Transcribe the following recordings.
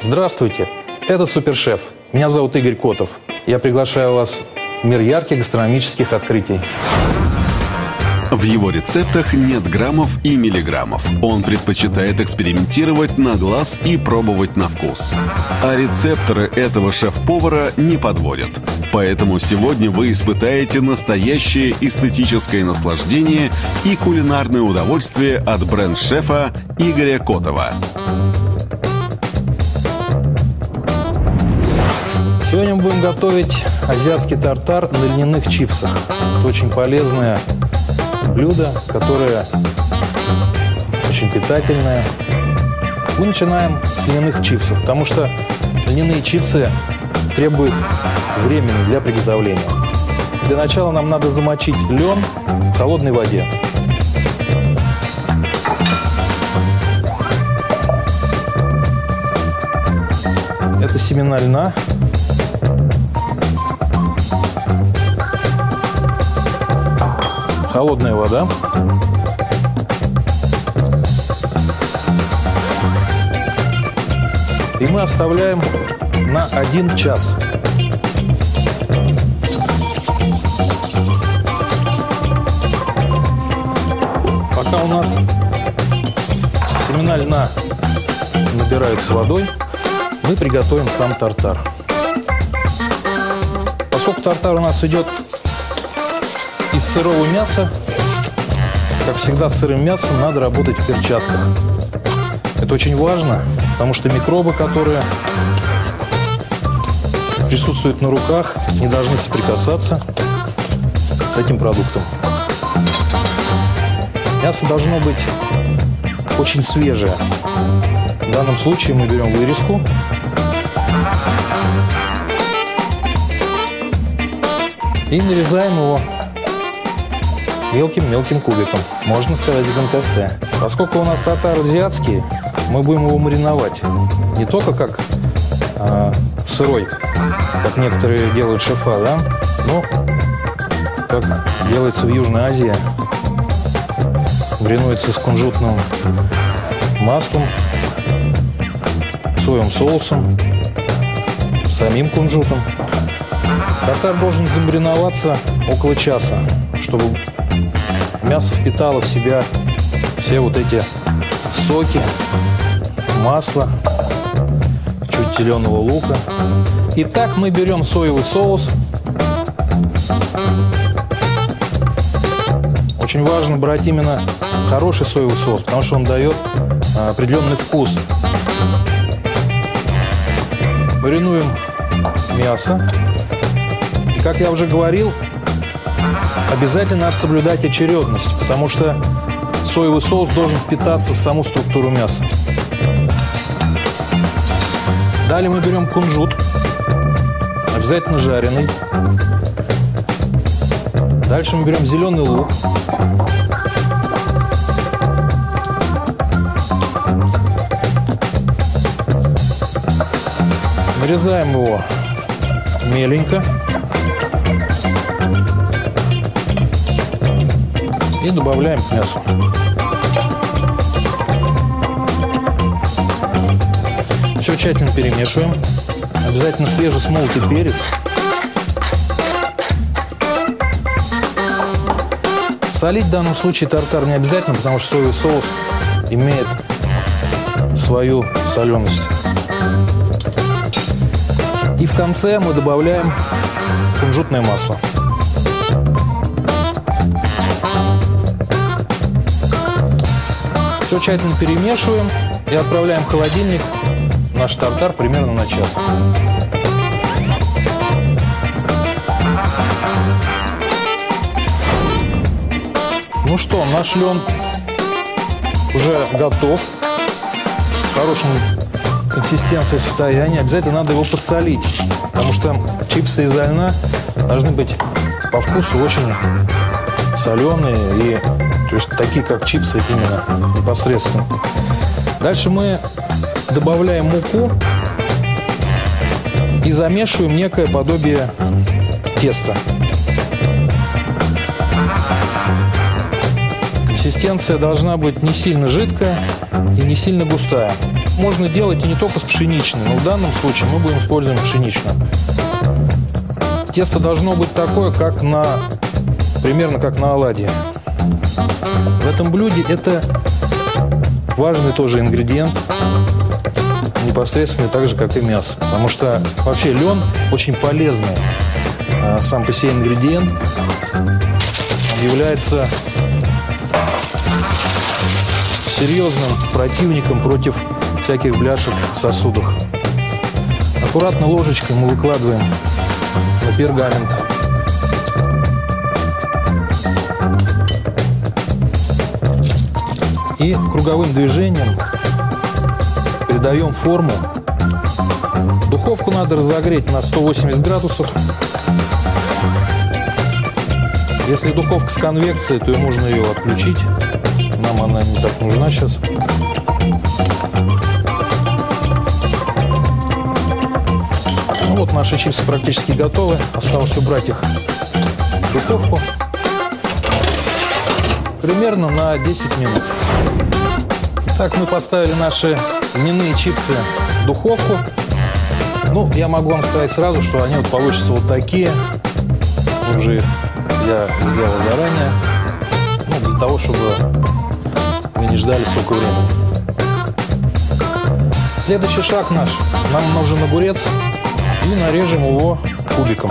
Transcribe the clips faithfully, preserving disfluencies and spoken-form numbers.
Здравствуйте, это Супершеф. Меня зовут Игорь Котов. Я приглашаю вас в мир ярких гастрономических открытий. В его рецептах нет граммов и миллиграммов. Он предпочитает экспериментировать на глаз и пробовать на вкус. А рецепторы этого шеф-повара не подводят. Поэтому сегодня вы испытаете настоящее эстетическое наслаждение и кулинарное удовольствие от бренд-шефа Игоря Котова. Сегодня мы будем готовить азиатский тартар на льняных чипсах. Это очень полезное блюдо, которое очень питательное. Мы начинаем с льняных чипсов, потому что льняные чипсы требуют времени для приготовления. Для начала нам надо замочить лен в холодной воде. Это семена льна. Холодная вода. И мы оставляем на один час. Пока у нас семена льна набираются водой, мы приготовим сам тартар. Поскольку тартар у нас идет из сырого мяса, как всегда с сырым мясом надо работать в перчатках. Это очень важно, потому что микробы, которые присутствуют на руках, не должны соприкасаться с этим продуктом. Мясо должно быть очень свежее. В данном случае мы берем вырезку. И нарезаем его мелким-мелким кубиком, можно сказать, декомпосе. Поскольку у нас тартар азиатский, мы будем его мариновать. Не только как э, сырой, как некоторые делают шефа, да, но как делается в Южной Азии. Маринуется с кунжутным маслом, соевым соусом, самим кунжутом. Тартар должен замариноваться около часа, чтобы мясо впитало в себя все вот эти соки, масло, чуть зеленого лука. Итак, мы берем соевый соус. Очень важно брать именно хороший соевый соус, потому что он дает определенный вкус. Маринуем мясо. И, как я уже говорил, обязательно надо соблюдать очередность, потому что соевый соус должен впитаться в саму структуру мяса. Далее мы берем кунжут, обязательно жареный. Дальше мы берем зеленый лук. Нарезаем его меленько. И добавляем к мясу. Все тщательно перемешиваем. Обязательно свежесмолотый перец. Солить в данном случае тартар не обязательно, потому что соевый соус имеет свою соленость. И в конце мы добавляем кунжутное масло. Все тщательно перемешиваем и отправляем в холодильник наш тартар примерно на час. Ну что, наш лен уже готов, в хорошем консистенции состоянии. Обязательно надо его посолить, потому что чипсы из льна должны быть по вкусу очень соленые и, то есть, такие как чипсы именно непосредственно. Дальше мы добавляем муку и замешиваем некое подобие теста. Консистенция должна быть не сильно жидкая, и не сильно густая. Можно делать и не только с пшеничной, но в данном случае мы будем использовать пшеничную. Тесто должно быть такое, как на, примерно как на оладьи. В этом блюде это важный тоже ингредиент, непосредственно так же, как и мясо. Потому что вообще лен очень полезный сам по себе ингредиент. Он является серьезным противником против всяких бляшек в сосудах. Аккуратно ложечкой мы выкладываем на пергамент. И круговым движением передаем форму. Духовку надо разогреть на сто восемьдесят градусов. Если духовка с конвекцией, то можно ее отключить. Нам она не так нужна сейчас. Ну вот, наши чипсы практически готовы. Осталось убрать их в духовку. Примерно на десять минут. Так, мы поставили наши льняные чипсы в духовку. Ну, я могу вам сказать сразу, что они вот получатся вот такие. Уже я сделал заранее. Ну, для того, чтобы вы не ждали столько времени. Следующий шаг наш. Нам нужен огурец. И нарежем его кубиком.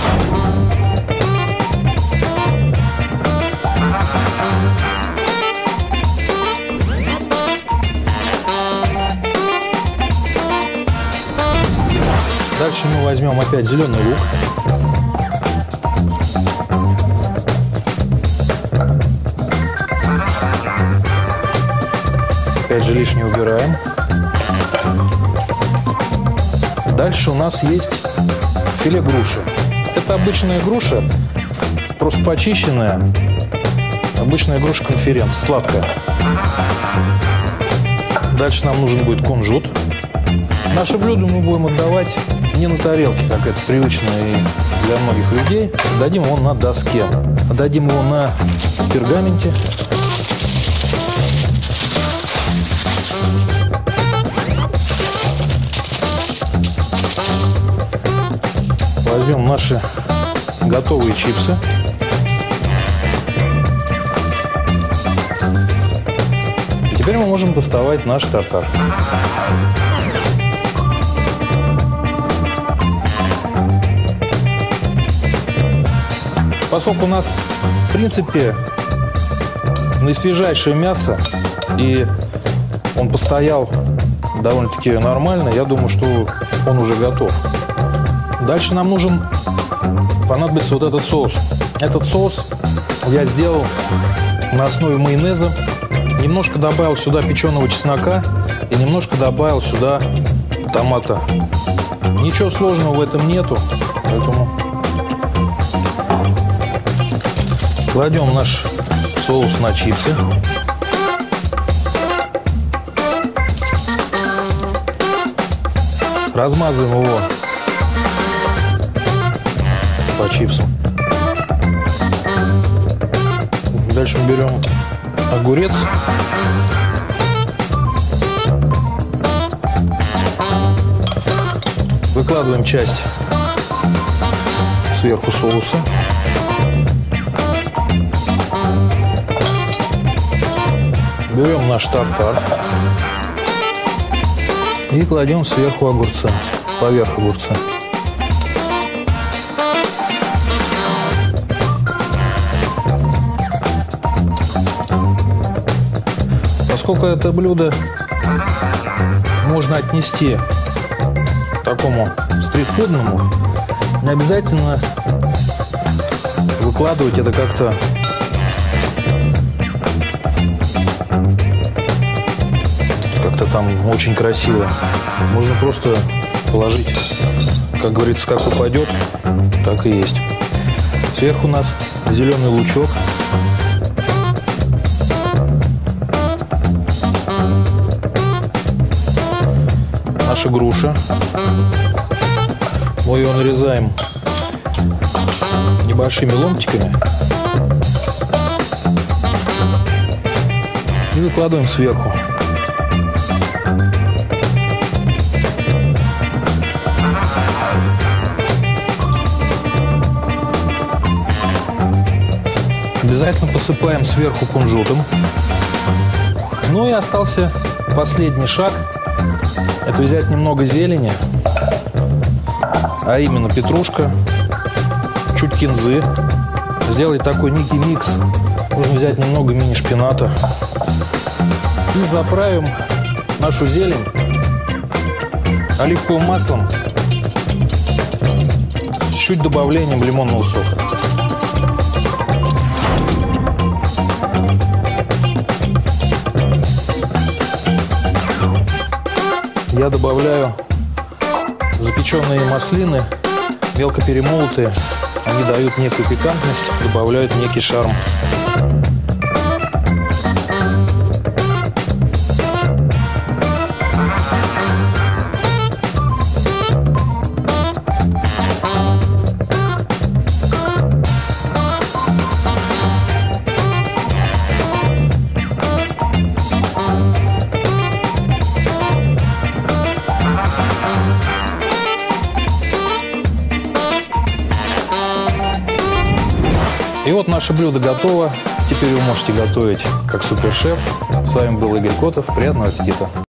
Дальше мы возьмем опять зеленый лук. Опять же лишнее убираем. Дальше у нас есть филе груши. Это обычная груша, просто почищенная. Обычная груша конференция, сладкая. Дальше нам нужен будет кунжут. Наше блюдо мы будем отдавать не на тарелке, как это привычно и для многих людей. Дадим его на доске. Дадим его на пергаменте. Возьмем наши готовые чипсы. И теперь мы можем доставать наш тартар. Поскольку у нас, в принципе, наисвежайшее мясо, и он постоял довольно-таки нормально, я думаю, что он уже готов. Дальше нам нужен, понадобится вот этот соус. Этот соус я сделал на основе майонеза. Немножко добавил сюда печеного чеснока и немножко добавил сюда томата. Ничего сложного в этом нету, поэтому кладем наш соус на чипсы. Размазываем его по чипсам. Дальше мы берем огурец. Выкладываем часть сверху соуса. Берем наш тартар и кладем сверху огурца, поверх огурца. Поскольку это блюдо можно отнести к такому стритфудному, не обязательно выкладывать это как-то как-то там очень красиво. Можно просто положить, как говорится, как упадет, так и есть. Сверху у нас зеленый лучок. Наша груша. Мы ее нарезаем небольшими ломтиками и выкладываем сверху. Обязательно посыпаем сверху кунжутом. Ну и остался последний шаг. Это взять немного зелени, а именно петрушка, чуть кинзы. Сделать такой некий микс. Нужно взять немного мини-шпината. И заправим нашу зелень оливковым маслом с чуть добавлением лимонного сока. Я добавляю запеченные маслины, мелко перемолотые. Они дают некую пикантность, добавляют некий шарм. И вот наше блюдо готово. Теперь вы можете готовить как супершеф. С вами был Игорь Котов. Приятного аппетита!